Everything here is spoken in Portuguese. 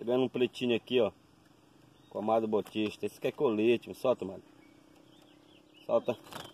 Pegando um pretinho aqui, ó. Com Amado Botista. Esse aqui é colete, solta, mano. Solta.